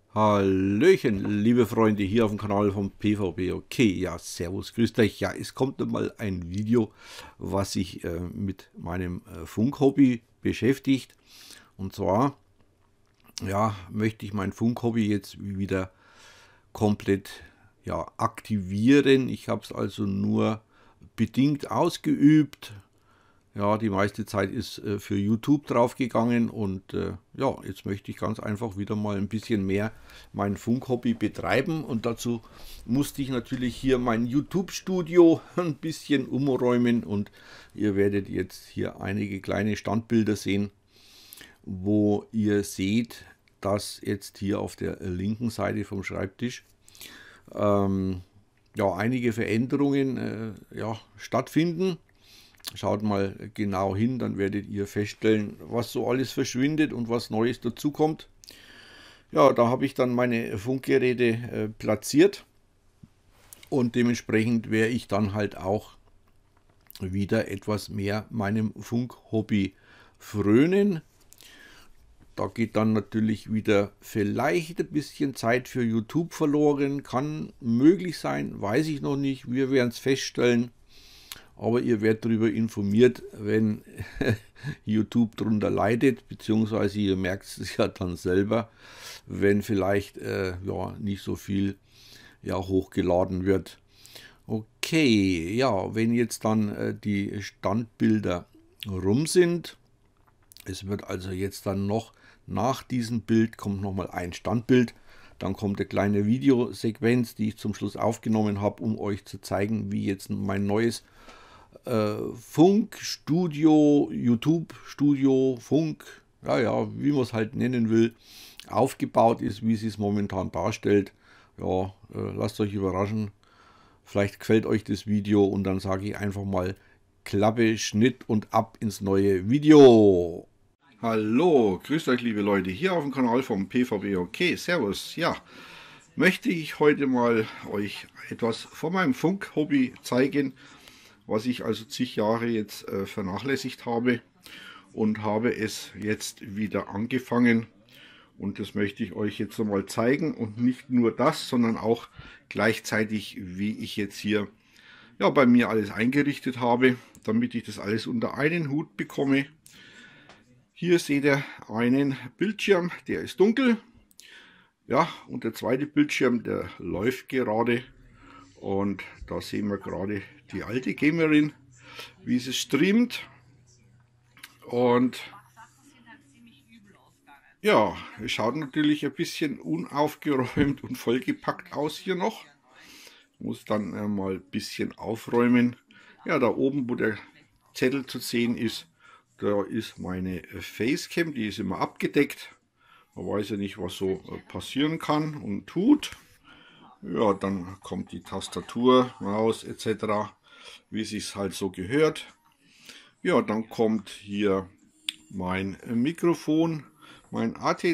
Hallöchen, liebe Freunde hier auf dem Kanal vom PvP. Okay, ja, servus, grüßt euch. Ja, es kommt mal ein Video, was sich mit meinem Funkhobby beschäftigt. Und zwar, ja, möchte ich mein Funkhobby jetzt wieder komplett aktivieren. Ich habe es also nur bedingt ausgeübt. Ja, die meiste Zeit ist für YouTube draufgegangen und ja, jetzt möchte ich ganz einfach wieder mal ein bisschen mehr mein Funkhobby betreiben und dazu musste ich natürlich hier mein YouTube-Studio ein bisschen umräumen und ihr werdet jetzt hier einige kleine Standbilder sehen, wo ihr seht, dass jetzt hier auf der linken Seite vom Schreibtisch ja, einige Veränderungen stattfinden. Schaut mal genau hin, dann werdet ihr feststellen, was so alles verschwindet und was Neues dazukommt. Ja, da habe ich dann meine Funkgeräte platziert und dementsprechend werde ich dann halt auch wieder etwas mehr meinem Funkhobby frönen. Da geht dann natürlich wieder vielleicht ein bisschen Zeit für YouTube verloren, kann möglich sein, weiß ich noch nicht, wir werden es feststellen. Aber ihr werdet darüber informiert, wenn YouTube darunter leidet, beziehungsweise ihr merkt es ja dann selber, wenn vielleicht ja, nicht so viel hochgeladen wird. Okay, ja, wenn jetzt dann die Standbilder rum sind, es wird also jetzt dann noch nach diesem Bild kommt nochmal ein Standbild, dann kommt eine kleine Videosequenz, die ich zum Schluss aufgenommen habe, um euch zu zeigen, wie jetzt mein neues Funkstudio, YouTube-Studio, Funk, ja, wie man es halt nennen will, aufgebaut ist, wie es sich momentan darstellt. Ja, lasst euch überraschen. Vielleicht gefällt euch das Video und dann sage ich einfach mal Klappe, Schnitt und ab ins neue Video. Hallo, grüßt euch liebe Leute hier auf dem Kanal vom PvP. Okay, servus. Ja, möchte ich heute mal euch etwas von meinem Funk-Hobby zeigen, was ich also zig Jahre jetzt vernachlässigt habe und habe es jetzt wieder angefangen und das möchte ich euch jetzt einmal zeigen und nicht nur das, sondern auch gleichzeitig, wie ich jetzt hier ja bei mir alles eingerichtet habe, damit ich das alles unter einen Hut bekomme. Hier seht ihr einen Bildschirm, der ist dunkel, ja, und der zweite Bildschirm, der läuft gerade. Und da sehen wir gerade die alte Gamerin, wie sie streamt. Und ja, es schaut natürlich ein bisschen unaufgeräumt und vollgepackt aus hier noch. Muss dann mal ein bisschen aufräumen. Ja, da oben, wo der Zettel zu sehen ist, da ist meine Facecam, die ist immer abgedeckt. Man weiß ja nicht, was so passieren kann und tut. Ja, dann kommt die Tastatur, Maus etc., wie es sich halt so gehört. Ja, dann kommt hier mein Mikrofon, mein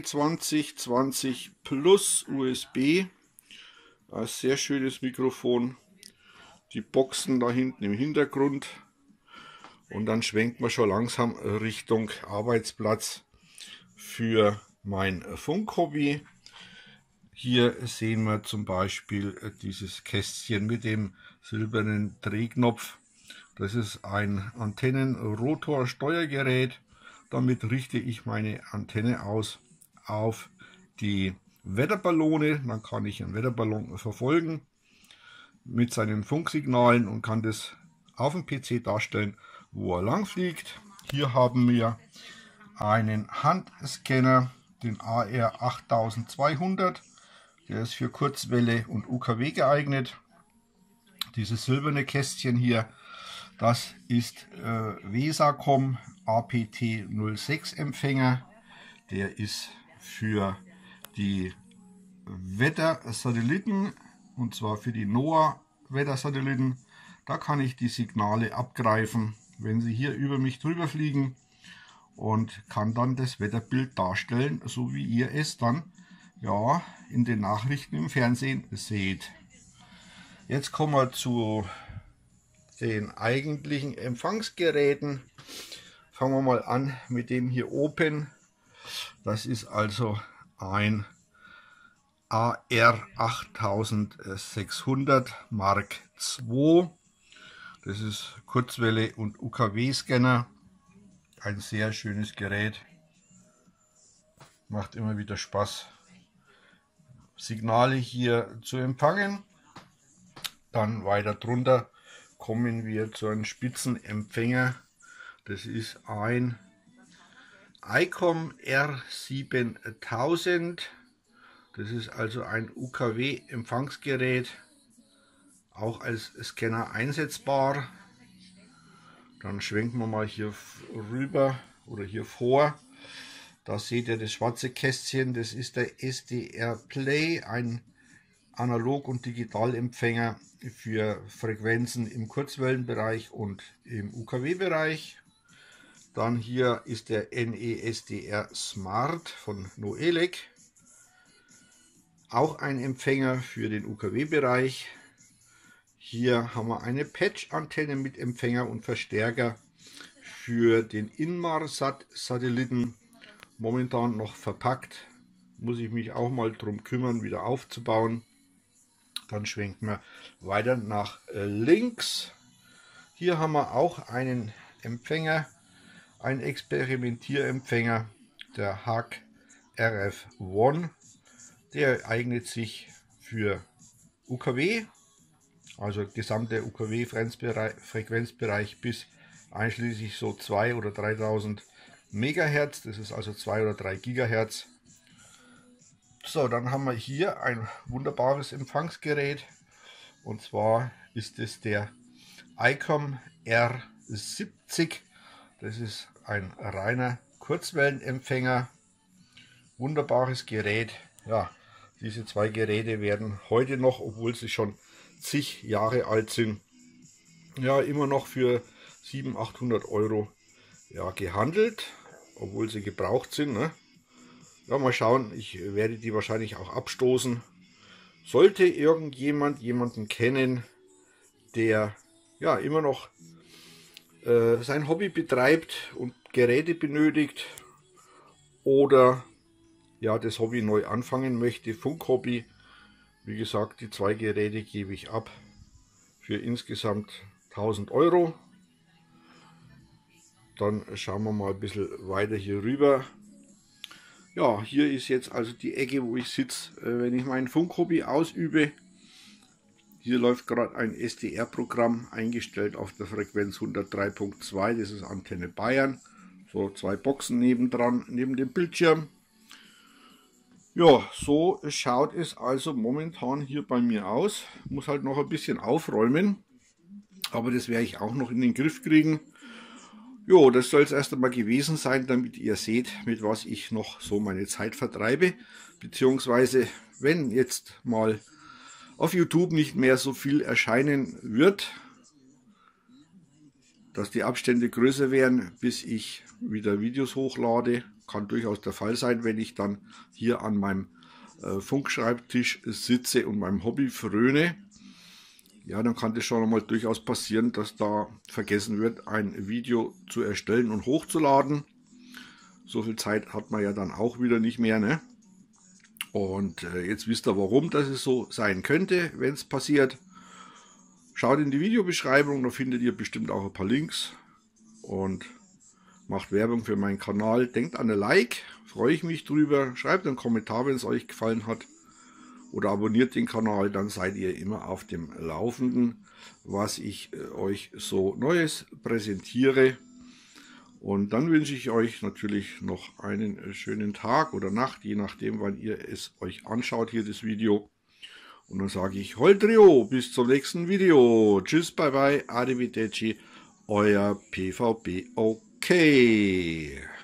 AT2020 Plus USB. Ein sehr schönes Mikrofon. Die Boxen da hinten im Hintergrund. Und dann schwenkt man schon langsam Richtung Arbeitsplatz für mein Funkhobby. Hier sehen wir zum Beispiel dieses Kästchen mit dem silbernen Drehknopf. Das ist ein Antennenrotor-Steuergerät. Damit richte ich meine Antenne aus auf die Wetterballone. Dann kann ich einen Wetterballon verfolgen mit seinen Funksignalen und kann das auf dem PC darstellen, wo er lang fliegt. Hier haben wir einen Handscanner, den AR 8200. Der ist für Kurzwelle und UKW geeignet. Dieses silberne Kästchen hier, das ist Vesacom APT06 Empfänger. Der ist für die Wettersatelliten, und zwar für die NOAA Wettersatelliten. Da kann ich die Signale abgreifen, wenn sie hier über mich drüber fliegen, und kann dann das Wetterbild darstellen, so wie ihr es dann ja in den Nachrichten im Fernsehen seht. Jetzt kommen wir zu den eigentlichen Empfangsgeräten. Fangen wir mal an mit dem hier oben. Das ist also ein AR 8600 Mark II. Das ist Kurzwelle- und UKW-Scanner. Ein sehr schönes Gerät. Macht immer wieder Spaß, Signale hier zu empfangen. Dann weiter drunter kommen wir zu einem Spitzenempfänger. Das ist ein ICOM R7000. Das ist also ein UKW-Empfangsgerät, auch als Scanner einsetzbar. Dann schwenken wir mal hier rüber oder hier vor. Da seht ihr das schwarze Kästchen, das ist der SDR Play, ein Analog- und Digitalempfänger für Frequenzen im Kurzwellenbereich und im UKW-Bereich. Dann hier ist der NESDR Smart von Noelec, auch ein Empfänger für den UKW-Bereich. Hier haben wir eine Patch-Antenne mit Empfänger und Verstärker für den Inmarsat-Satelliten, momentan noch verpackt. Muss ich mich auch mal drum kümmern, wieder aufzubauen. Dann schwenken wir weiter nach links. Hier haben wir auch einen Empfänger, einen Experimentierempfänger, der HAK RF1. Der eignet sich für UKW, also gesamte UKW-Frequenzbereich bis einschließlich so 2.000 oder 3.000 Megahertz. Das ist also 2 oder 3 Gigahertz. So, dann haben wir hier ein wunderbares Empfangsgerät, und zwar ist es der ICOM R70. Das ist ein reiner Kurzwellenempfänger. Wunderbares Gerät. Ja, diese zwei Geräte werden heute noch, obwohl sie schon zig Jahre alt sind, ja immer noch für 700, 800 Euro ja, gehandelt, obwohl sie gebraucht sind, ne? Ja, mal schauen, ich werde die wahrscheinlich auch abstoßen. Sollte irgendjemand jemanden kennen, der ja immer noch sein Hobby betreibt und Geräte benötigt oder ja das Hobby neu anfangen möchte, Funkhobby, wie gesagt, die zwei Geräte gebe ich ab für insgesamt 1000 Euro. Dann schauen wir mal ein bisschen weiter hier rüber. Ja, hier ist jetzt also die Ecke, wo ich sitze, wenn ich mein Funkhobby ausübe. Hier läuft gerade ein SDR-Programm eingestellt auf der Frequenz 103.2, das ist Antenne Bayern. So zwei Boxen nebendran, neben dem Bildschirm. Ja, so schaut es also momentan hier bei mir aus. Muss halt noch ein bisschen aufräumen, aber das werde ich auch noch in den Griff kriegen. Jo, das soll es erst einmal gewesen sein, damit ihr seht, mit was ich noch so meine Zeit vertreibe. Beziehungsweise, wenn jetzt mal auf YouTube nicht mehr so viel erscheinen wird, dass die Abstände größer werden, bis ich wieder Videos hochlade. Kann durchaus der Fall sein, wenn ich dann hier an meinem Funkschreibtisch sitze und meinem Hobby fröne. Ja, dann kann das schon einmal durchaus passieren, dass da vergessen wird, ein Video zu erstellen und hochzuladen. So viel Zeit hat man ja dann auch wieder nicht mehr, ne? Und jetzt wisst ihr, warum das es so sein könnte, wenn es passiert. Schaut in die Videobeschreibung, da findet ihr bestimmt auch ein paar Links. Und macht Werbung für meinen Kanal. Denkt an ein Like, freue ich mich drüber. Schreibt einen Kommentar, wenn es euch gefallen hat. Oder abonniert den Kanal, dann seid ihr immer auf dem Laufenden, was ich euch so Neues präsentiere. Und dann wünsche ich euch natürlich noch einen schönen Tag oder Nacht, je nachdem, wann ihr es euch anschaut, hier das Video. Und dann sage ich Holdrio, bis zum nächsten Video. Tschüss, bye bye, arrivederci, euer PvP OK.